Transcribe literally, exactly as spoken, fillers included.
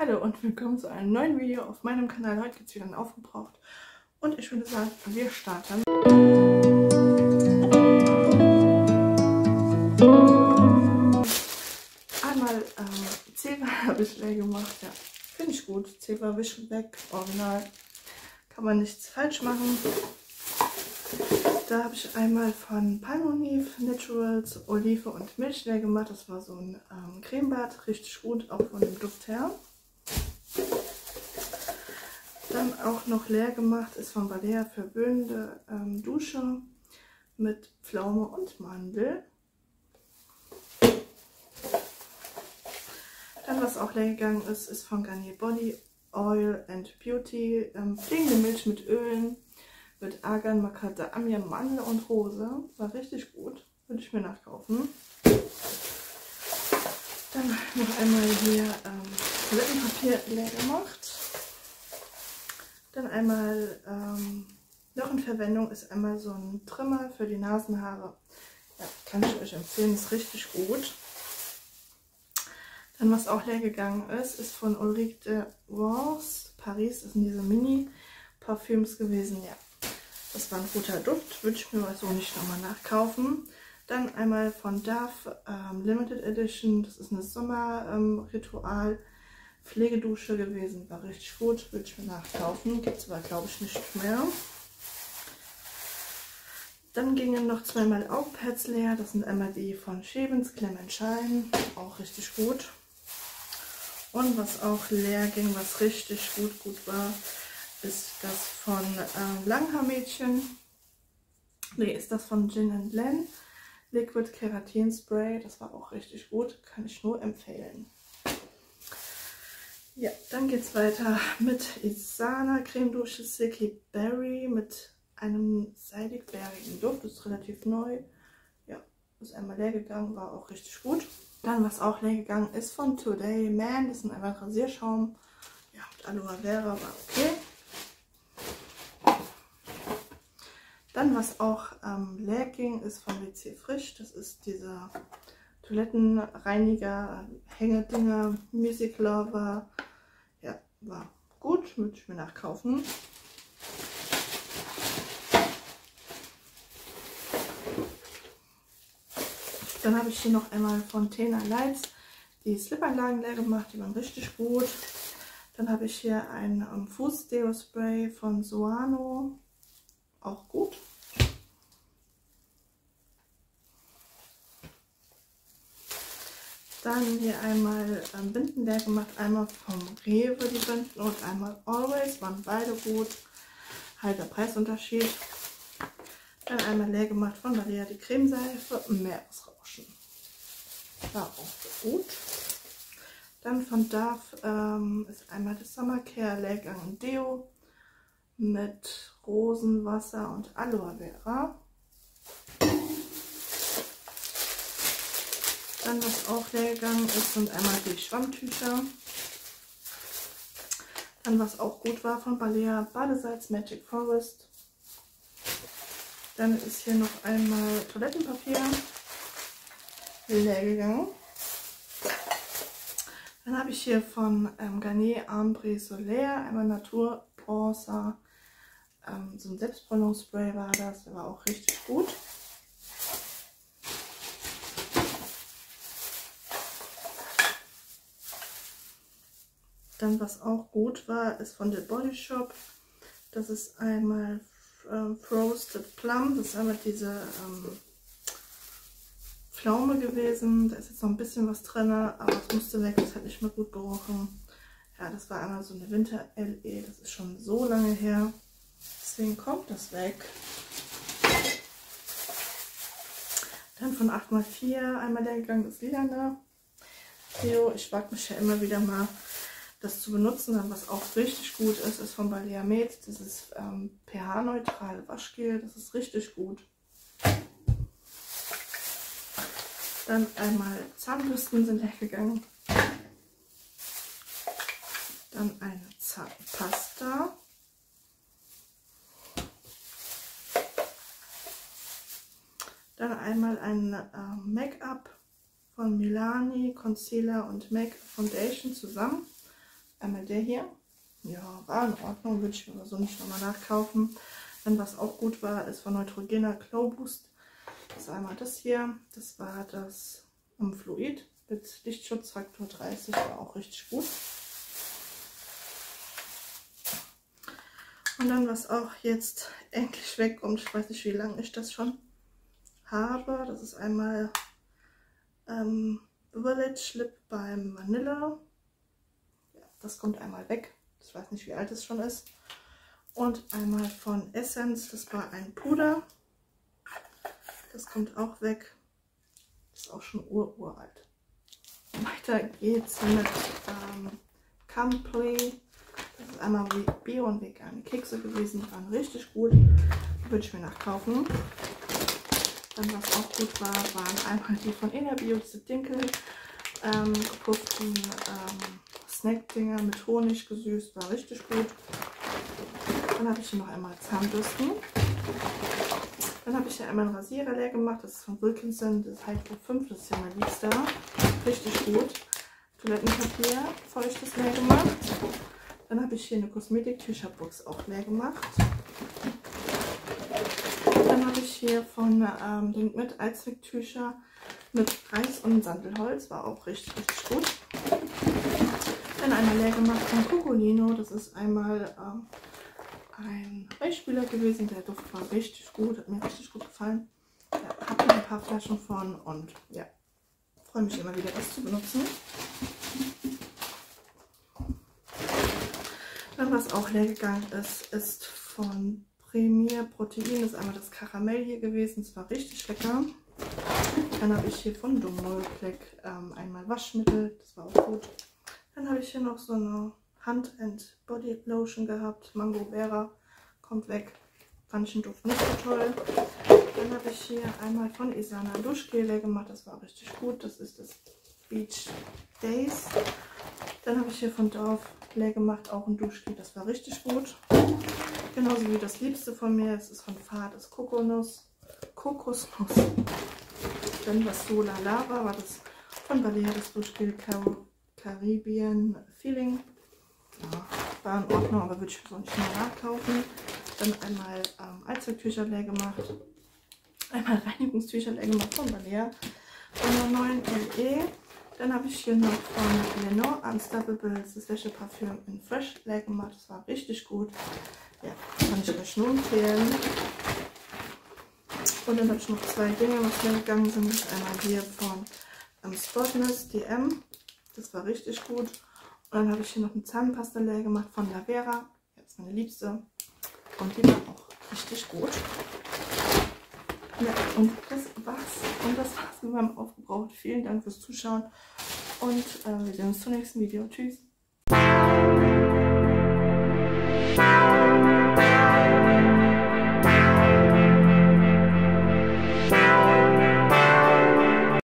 Hallo und willkommen zu einem neuen Video auf meinem Kanal. Heute gibt es wieder ein Aufgebraucht und ich würde sagen, wir starten. Einmal ähm, Zewa habe ich leer gemacht, ja, finde ich gut. Zewa wischen weg, original, kann man nichts falsch machen. Da habe ich einmal von Palmolive Naturals Olive und Milch leer gemacht. Das war so ein ähm, Cremebad, richtig gut, auch von dem Duft her. Dann auch noch leer gemacht ist von Balea verwöhnende ähm, Dusche mit Pflaume und Mandel. Dann was auch leer gegangen ist, ist von Garnier Body Oil and Beauty ähm, pflegende Milch mit Ölen mit Argan, Macadamia, Mandel und Rose. War richtig gut, würde ich mir nachkaufen. Dann noch einmal hier ähm, Toilettenpapier leer gemacht. Dann einmal ähm, noch in Verwendung ist einmal so ein Trimmer für die Nasenhaare. Ja, kann ich euch empfehlen, ist richtig gut. Dann was auch leer gegangen ist, ist von Ulrique de Rose Paris. Das sind diese Mini-Parfüms gewesen. Ja, das war ein guter Duft, würde ich mir so nicht nochmal nachkaufen. Dann einmal von Dove ähm, Limited Edition. Das ist eine Sommerritual. Ähm, Pflegedusche gewesen, war richtig gut, würde ich mir nachkaufen, gibt es aber glaube ich nicht mehr. Dann gingen noch zweimal Augenpads leer, das sind einmal die von Schäbens Clement Shine, auch richtig gut. Und was auch leer ging, was richtig gut gut war, ist das von äh, Langhaarmädchen, ne, ist das von Gin and Len, Liquid Keratin Spray, das war auch richtig gut, kann ich nur empfehlen. Ja, dann geht es weiter mit Isana Creme Dusche Silky Berry mit einem seidig-bärigen Duft. Das ist relativ neu. Ja, ist einmal leer gegangen, war auch richtig gut. Dann, was auch leer gegangen ist, von Today Man. Das ist einfach Rasierschaum. Ja, mit Aloe Vera, war okay. Dann, was auch ähm, leer ging, ist von W C Frisch. Das ist dieser Toilettenreiniger, Hängedinger, Music Lover. Ja, war gut, würde ich mir nachkaufen. Dann habe ich hier noch einmal von Tena Lights die Slipanlagen leer gemacht, die waren richtig gut. Dann habe ich hier ein um, Fuß-Deo-Spray von Soano, auch gut. Dann hier einmal ähm, Binden leer gemacht, einmal vom Rewe die Binden und einmal Always, waren beide gut, halt der Preisunterschied. Dann einmal leer gemacht von Balea die Cremeseife, Meeresrauschen, war auch gut. Dann von Dove ähm, ist einmal das Summer Care Leergang Deo mit Rosenwasser und Aloe Vera. Dann, was auch leer gegangen ist, sind einmal die Schwammtücher. Dann, was auch gut war, von Balea Badesalz Magic Forest. Dann ist hier noch einmal Toilettenpapier leer gegangen. Dann habe ich hier von ähm, Garnier Ambre Solaire einmal Natur Bronzer. Ähm, so ein Selbstbräunungsspray war das, der war auch richtig gut. Dann, was auch gut war, ist von The Body Shop. Das ist einmal äh, Frosted Plum. Das ist einmal diese ähm, Pflaume gewesen. Da ist jetzt noch ein bisschen was drin, aber es musste weg. Das hat nicht mehr gut gerochen. Ja, das war einmal so eine Winter-L E. Das ist schon so lange her. Deswegen kommt das weg. Dann von acht mal vier einmal leer gegangen, das Lilane. Theo, ich wage mich ja immer wieder mal, das zu benutzen. Dann, was auch richtig gut ist, ist von Balea Med. Das ist ähm, pH-neutral Waschgel. Das ist richtig gut. Dann einmal Zahnbürsten sind weggegangen. Dann eine Zahnpasta. Dann einmal ein äh, Make-up von Milani, Concealer und Make Foundation zusammen. einmal der hier. Ja, war in Ordnung, würde ich aber so nicht nochmal nachkaufen. Dann was auch gut war, ist von Neutrogena Glow Boost. Das ist einmal das hier. Das war das um, Fluid mit Lichtschutzfaktor dreißig, war auch richtig gut. Und dann was auch jetzt endlich wegkommt, ich weiß nicht wie lange ich das schon habe. Das ist einmal ähm, Village Lip beim Vanilla. Ja, das kommt einmal weg. Ich weiß nicht wie alt es schon ist. Und einmal von Essence, das war ein Puder. Das kommt auch weg. Ist auch schon ururalt. Weiter geht's mit ähm, Complay. Das ist einmal Bio und vegane Kekse gewesen. Die waren richtig gut. Die würde ich mir nachkaufen. Dann was auch gut war, waren einmal die von Innerbio, diese Dinkel. Ähm, gepufften ähm, Snack-Dinger mit Honig gesüßt. War richtig gut. Dann habe ich hier noch einmal Zahnbürsten. Dann habe ich hier einmal einen Rasierer leer gemacht. Das ist von Wilkinson. Das ist Hydro fünf. Das ist ja mein Liebster. Richtig gut. Toilettenpapier, feuchtes leer gemacht. Dann habe ich hier eine Kosmetik-Tücherbox auch leer gemacht. Dann habe ich hier von ähm, Link mit Allzwecktücher mit Reis und Sandelholz. War auch richtig, richtig gut. Dann einmal leer gemacht von Cocolino. Das ist einmal ähm, ein Weichspüler gewesen. Der Duft war richtig gut. Hat mir richtig gut gefallen. Ja, habe ein paar Flaschen von und ja, freue mich immer wieder, das zu benutzen. Dann was auch leer gegangen ist, ist von Premier Protein. Das ist einmal das Karamell hier gewesen. Es war richtig lecker. Dann habe ich hier von Domolek ähm, einmal Waschmittel. Das war auch gut. Dann habe ich hier noch so eine Hand and Body Lotion gehabt. Mango Vera. Kommt weg. Fand ich den Duft nicht so toll. Dann habe ich hier einmal von Isana Duschgel leer gemacht. Das war richtig gut. Das ist das Beach Days. Dann habe ich hier von Dove leer gemacht, auch ein Duschgel, das war richtig gut. Genauso wie das Liebste von mir, das ist von Fahrt, das Kokosnuss. Kokosnuss. Dann was Sola Lava, war das von Balea, das Duschgel Car Caribbean Feeling. Ja, war in Ordnung, aber würde ich so nicht mehr nachkaufen. Dann einmal ähm, Allzwecktücher leer gemacht. Einmal Reinigungstücher leer gemacht von Balea. Von der neuen L E. Dann habe ich hier noch von Lenore Unstoppable das Wäscheparfüm in Fresh leer gemacht. Das war richtig gut. Ja, kann ich euch nur empfehlen. Und dann habe ich noch zwei Dinge, was leer gegangen sind. Das ist einmal hier von ähm, Spotless D M. Das war richtig gut. Und dann habe ich hier noch eine Zahnpasta leer gemacht von Lavera. Das ist meine Liebste. Und die war auch richtig gut. Ja, und das war's. Und das war's mit meinem Aufgebraucht. Vielen Dank fürs Zuschauen. Und äh, wir sehen uns zum nächsten Video. Tschüss.